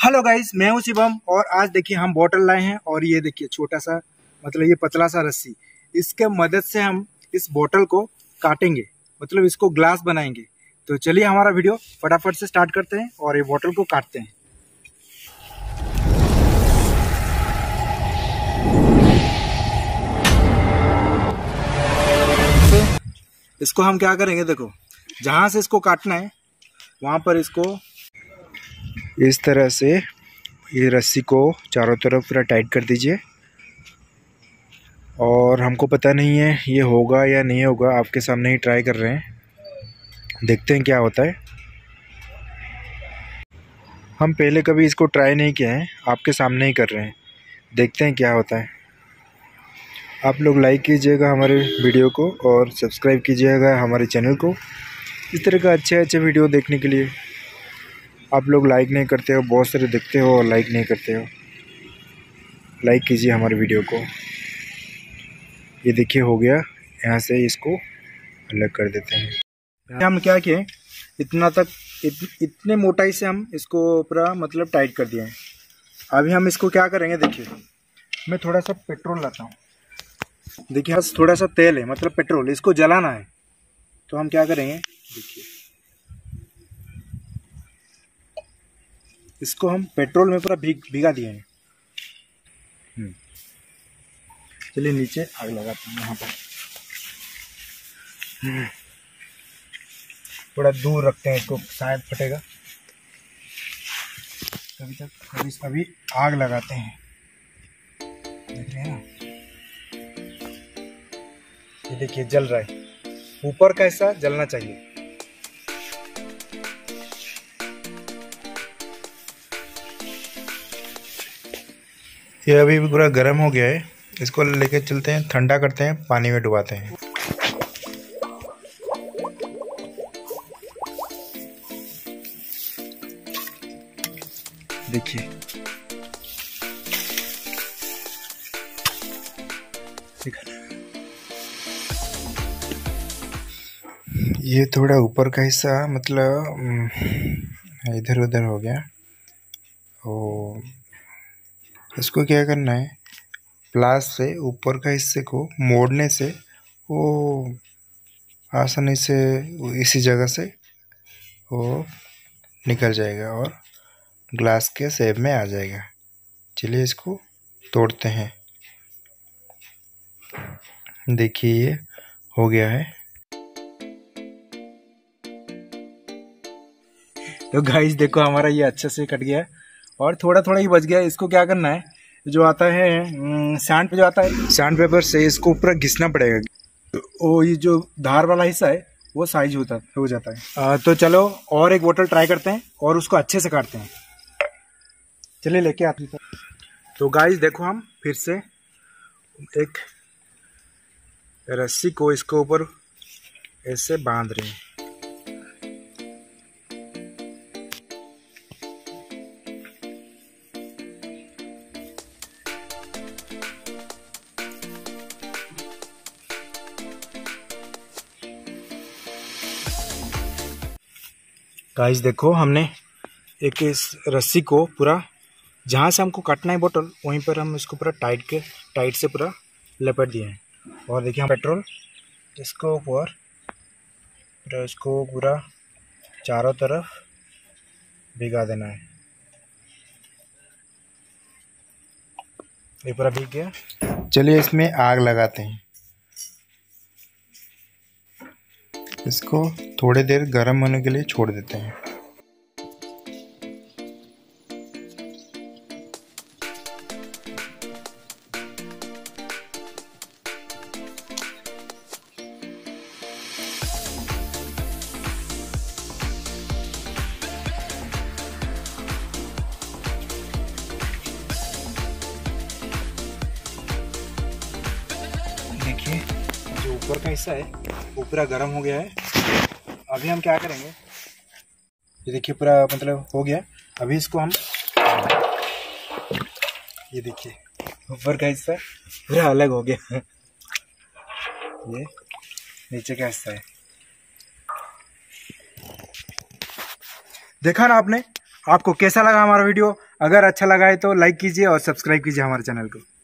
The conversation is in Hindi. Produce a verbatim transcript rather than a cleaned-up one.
हेलो गाइस, मैं हूं शिवम और आज देखिए हम बॉटल लाए हैं और ये देखिए छोटा सा मतलब ये पतला सा रस्सी, इसके मदद से हम इस बॉटल को काटेंगे, मतलब इसको ग्लास बनाएंगे। तो चलिए हमारा वीडियो फटाफट से स्टार्ट करते हैं और ये बॉटल को काटते हैं। तो इसको हम क्या करेंगे, देखो जहाँ से इसको काटना है वहाँ पर इसको इस तरह से ये रस्सी को चारों तरफ पूरा टाइट कर दीजिए। और हमको पता नहीं है ये होगा या नहीं होगा, आपके सामने ही ट्राई कर रहे हैं, देखते हैं क्या होता है। हम पहले कभी इसको ट्राई नहीं किया है, आपके सामने ही कर रहे हैं, देखते हैं क्या होता है। आप लोग लाइक कीजिएगा हमारे वीडियो को और सब्सक्राइब कीजिएगा हमारे चैनल को इस तरह का अच्छे अच्छे वीडियो देखने के लिए। आप लोग लाइक नहीं करते हो, बहुत सारे देखते हो और लाइक नहीं करते हो। लाइक कीजिए हमारे वीडियो को। ये देखिए हो गया, यहाँ से इसको अलग कर देते हैं। हम क्या किए, इतना तक इत, इतने मोटाई से हम इसको पूरा मतलब टाइट कर दिए हैं। अभी हम इसको क्या करेंगे, देखिए मैं थोड़ा सा पेट्रोल लाता हूँ। देखिए बस थोड़ा सा तेल है, मतलब पेट्रोल, इसको जलाना है। तो हम क्या करेंगे, देखिए इसको हम पेट्रोल में पूरा भीग भिगा दिए हैं। चलिए नीचे आग लगाते हैं, यहाँ पर थोड़ा दूर रखते हैं इसको, शायद फटेगा। अभी तक अभी अभी आग लगाते हैं, देख रहे हैं ना, ये देखिए जल रहा है, ऊपर का हिस्सा जलना चाहिए। ये अभी भी पूरा गर्म हो गया है, इसको लेके चलते हैं, ठंडा करते हैं, पानी में डुबाते हैं। देखिए ये थोड़ा ऊपर का हिस्सा मतलब इधर उधर हो गया। ओ इसको क्या करना है, प्लास से ऊपर का हिस्से को मोड़ने से वो आसानी से इसी जगह से वो निकल जाएगा और ग्लास के शेप में आ जाएगा। चलिए इसको तोड़ते हैं। देखिए ये हो गया है। तो गाइस देखो हमारा ये अच्छे से कट गया है और थोड़ा थोड़ा ही बच गया है। इसको क्या करना है, जो आता है सैंड पे जो आता है, सैंड पेपर से इसको ऊपर घिसना पड़ेगा। वो ये जो धार वाला हिस्सा है वो साइज होता हो जाता है। आ, तो चलो और एक बोतल ट्राई करते हैं और उसको अच्छे से काटते हैं। चलिए लेके आते हैं। तो गाइस देखो हम फिर से एक रस्सी को इसके ऊपर ऐसे बांध रहे हैं। गाइस देखो हमने एक इस रस्सी को पूरा जहाँ से हमको काटना है बोतल, वहीं पर हम इसको पूरा टाइट के टाइट से पूरा लपेट दिए हैं। और देखिए हम पेट्रोल इसको ऊपर पूरा इसको पूरा चारों तरफ भिगा देना है। ये पूरा भीग गया। चलिए इसमें आग लगाते हैं। इसको थोड़ी देर गर्म होने के लिए छोड़ देते हैं। देखिए जो ऊपर का हिस्सा है वो पूरा गर्म हो गया है। अभी हम क्या करेंगे, ये देखिए पूरा मतलब हो गया। अभी इसको हम, ये देखिए ऊपर का हिस्सा पूरा अलग हो गया, ये नीचे का हिस्सा है। देखा ना आपने, आपको कैसा लगा हमारा वीडियो? अगर अच्छा लगा है तो लाइक कीजिए और सब्सक्राइब कीजिए हमारे चैनल को।